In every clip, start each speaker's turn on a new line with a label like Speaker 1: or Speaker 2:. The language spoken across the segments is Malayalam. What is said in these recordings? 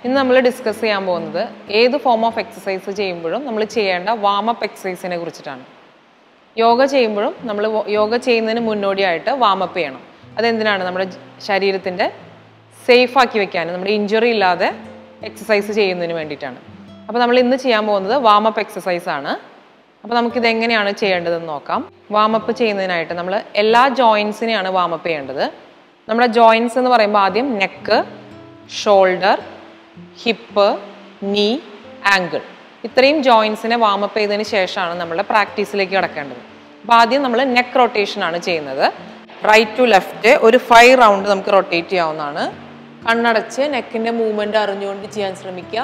Speaker 1: ഇന്ന് നമ്മൾ ഡിസ്കസ് ചെയ്യാൻ പോകുന്നത് ഏത് ഫോം ഓഫ് എക്സസൈസ് ചെയ്യുമ്പോഴും നമ്മൾ ചെയ്യേണ്ട വാം അപ്പ് എക്സസൈസിനെ കുറിച്ചിട്ടാണ്. യോഗ ചെയ്യുമ്പോഴും നമ്മൾ യോഗ ചെയ്യുന്നതിന് മുന്നോടിയായിട്ട് വാം അപ്പ് ചെയ്യണം. അതെന്തിനാണ്? നമ്മുടെ ശരീരത്തിൻ്റെ സേഫ് ആക്കി വെക്കാൻ, നമ്മുടെ ഇഞ്ചുറി ഇല്ലാതെ എക്സസൈസ് ചെയ്യുന്നതിന് വേണ്ടിയിട്ടാണ്. അപ്പോൾ നമ്മൾ ഇന്ന് ചെയ്യാൻ പോകുന്നത് വാം അപ്പ് എക്സസൈസ് ആണ്. അപ്പോൾ നമുക്കിത് എങ്ങനെയാണ് ചെയ്യേണ്ടതെന്ന് നോക്കാം. വാം അപ്പ് ചെയ്യുന്നതിനായിട്ട് നമ്മൾ എല്ലാ ജോയിൻസിനെയാണ് വാം അപ്പ് ചെയ്യേണ്ടത്. നമ്മുടെ ജോയിൻസ് എന്ന് പറയുമ്പോൾ ആദ്യം neck, shoulder, hip, knee, ankle, ഇത്രയും ജോയിൻസിനെ വാം അപ്പ് ചെയ്തതിന് ശേഷമാണ് നമ്മുടെ പ്രാക്ടീസിലേക്ക് കിടക്കേണ്ടത്. അപ്പോൾ ആദ്യം നമ്മൾ നെക്ക് റൊട്ടേഷൻ ആണ് ചെയ്യുന്നത്. റൈറ്റ് ടു ലെഫ്റ്റ് ഒരു 5 റൗണ്ട് നമുക്ക് റൊട്ടേറ്റ് ചെയ്യാവുന്നതാണ്. കണ്ണടച്ച് നെക്കിൻ്റെ മൂവ്മെൻറ്റ് അറിഞ്ഞുകൊണ്ട് ചെയ്യാൻ ശ്രമിക്കുക.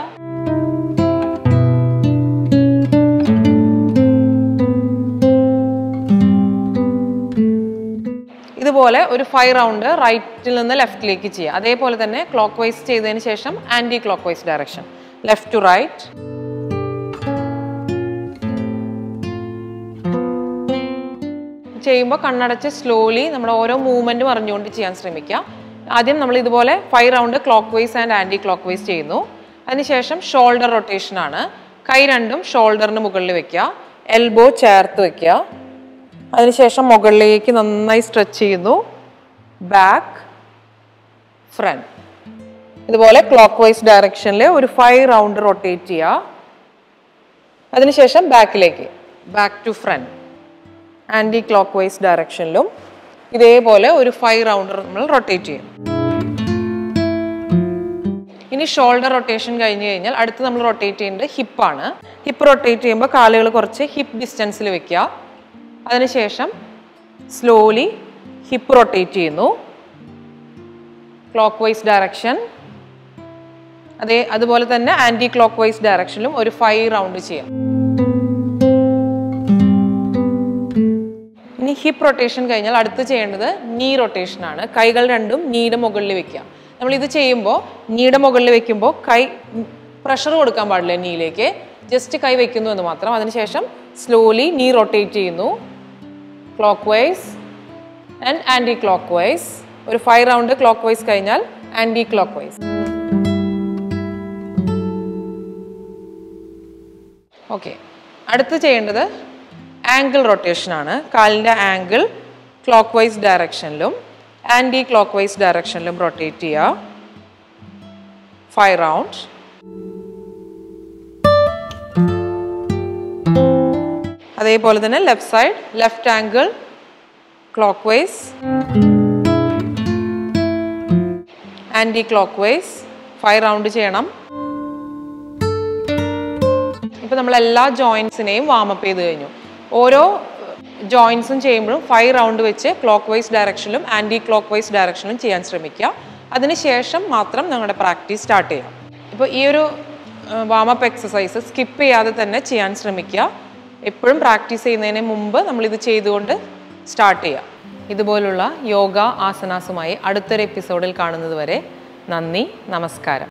Speaker 1: ഇതുപോലെ ഒരു 5 റൗണ്ട് റൈറ്റിൽ നിന്ന് ലെഫ്റ്റിലേക്ക് ചെയ്യുക. അതേപോലെ തന്നെ ക്ലോക്ക് വൈസ് ചെയ്തതിന് ശേഷം anti clock vice direction, left to right. ചെയ്യുമ്പോൾ കണ്ണടച്ച് സ്ലോലി നമ്മുടെ ഓരോ മൂവ്മെൻറ്റും അറിഞ്ഞുകൊണ്ട് ചെയ്യാൻ ശ്രമിക്കുക. ആദ്യം നമ്മൾ ഇതുപോലെ 5 round clockwise and anticlockwise ചെയ്യുന്നു. അതിനുശേഷം ഷോൾഡർ റൊട്ടേഷനാണ്. കൈ രണ്ടും ഷോൾഡറിന് മുകളിൽ വെക്കുക, എൽബോ ചേർത്ത് വെക്കുക. അതിനുശേഷം മുകളിലേക്ക് നന്നായി സ്ട്രെച്ച് ചെയ്യുന്നു. ബാക്ക്, ഫ്രണ്ട്, ഇതുപോലെ ക്ലോക്ക് വൈസ് ഡയറക്ഷനിൽ ഒരു 5 റൗണ്ട് റൊട്ടേറ്റ് ചെയ്യുക. അതിനുശേഷം ബാക്കിലേക്ക്, back to front, anti clock vice ഡയറക്ഷനിലും ഇതേപോലെ ഒരു 5 റൗണ്ട് നമ്മൾ റൊട്ടേറ്റ് ചെയ്യും. ഇനി ഷോൾഡർ റൊട്ടേഷൻ കഴിഞ്ഞ് കഴിഞ്ഞാൽ അടുത്ത് നമ്മൾ റൊട്ടേറ്റ് ചെയ്യേണ്ടത് ഹിപ്പാണ്. ഹിപ്പ് റൊട്ടേറ്റ് ചെയ്യുമ്പോൾ കാലുകൾ കുറച്ച് ഹിപ്പ് ഡിസ്റ്റൻസിൽ വെക്കുക. അതിനുശേഷം സ്ലോലി ഹിപ്പ് റൊട്ടേറ്റ് ചെയ്യുന്നു, ക്ലോക്ക് വൈസ് ഡയറക്ഷൻ. അതുപോലെ തന്നെ ആൻറ്റി ക്ലോക്ക് വൈസ് ഡയറക്ഷനിലും ഒരു 5 റൗണ്ട് ചെയ്യാം. ഇനി ഹിപ്പ് റൊട്ടേഷൻ കഴിഞ്ഞാൽ അടുത്ത് ചെയ്യേണ്ടത് നീ റൊട്ടേഷനാണ്. കൈകൾ രണ്ടും നീയുടെ മുകളിൽ വെക്കുക. നമ്മളിത് ചെയ്യുമ്പോൾ നീയുടെ മുകളിൽ വെക്കുമ്പോൾ കൈ പ്രഷർ കൊടുക്കാൻ പാടില്ല നീയിലേക്ക്, ജസ്റ്റ് കൈ വെക്കുന്നു എന്ന് മാത്രം. അതിനുശേഷം സ്ലോലി നീ റൊട്ടേറ്റ് ചെയ്യുന്നു, clockwise and anticlockwise. ഒരു 5 റൗണ്ട് ക്ലോക്ക് വൈസ് കഴിഞ്ഞാൽ ആൻറ്റി ക്ലോക്ക് വൈസ്. ഓക്കെ, അടുത്ത് ചെയ്യേണ്ടത് ആംഗിൾ റൊട്ടേഷനാണ്. കാലിൻ്റെ ആംഗിൾ ക്ലോക്ക് വൈസ് ഡയറക്ഷനിലും ആൻറ്റി ക്ലോക്ക് വൈസ് ഡയറക്ഷനിലും റൊട്ടേറ്റ് ചെയ്യുക. 5 റൗണ്ട്. അതേപോലെ തന്നെ left side, left ankle clockwise, anticlockwise. 5 round ചെയ്യണം. ഇപ്പം നമ്മൾ എല്ലാ ജോയിൻസിനെയും വാമപ്പ് ചെയ്ത് കഴിഞ്ഞു. ഓരോ ജോയിൻസും ചെയ്യുമ്പോഴും 5 റൗണ്ട് വെച്ച് ക്ലോക്ക് വൈസ് ഡയറക്ഷനിലും ആൻറ്റി ക്ലോക്ക് വൈസ് ഡയറക്ഷനിലും ചെയ്യാൻ ശ്രമിക്കുക. അതിനുശേഷം മാത്രം നിങ്ങളുടെ പ്രാക്ടീസ് സ്റ്റാർട്ട് ചെയ്യാം. ഇപ്പോൾ ഈ ഒരു വാമപ്പ് എക്സസൈസ് സ്കിപ്പ് ചെയ്യാതെ തന്നെ ചെയ്യാൻ ശ്രമിക്കുക. എപ്പോഴും പ്രാക്ടീസ് ചെയ്യുന്നതിന് മുമ്പ് നമ്മളിത് ചെയ്തുകൊണ്ട് സ്റ്റാർട്ട് ചെയ്യുക. ഇതുപോലുള്ള യോഗ ആസനാസുമായി അടുത്തൊരു എപ്പിസോഡിൽ കാണുന്നത് വരെ നന്ദി, നമസ്കാരം.